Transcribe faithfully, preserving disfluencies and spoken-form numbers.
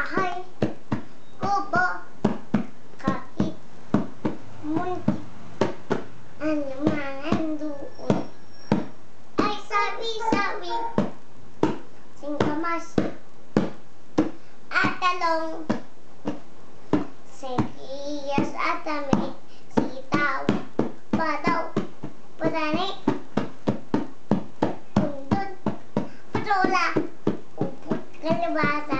bahay, kubo, kahit muntik, ano man andoon, ay sabi-sabi, singkamas, at talong, sibuyas at damit, sitaw, bataw, patani, undod, patola, upot, kalabasa,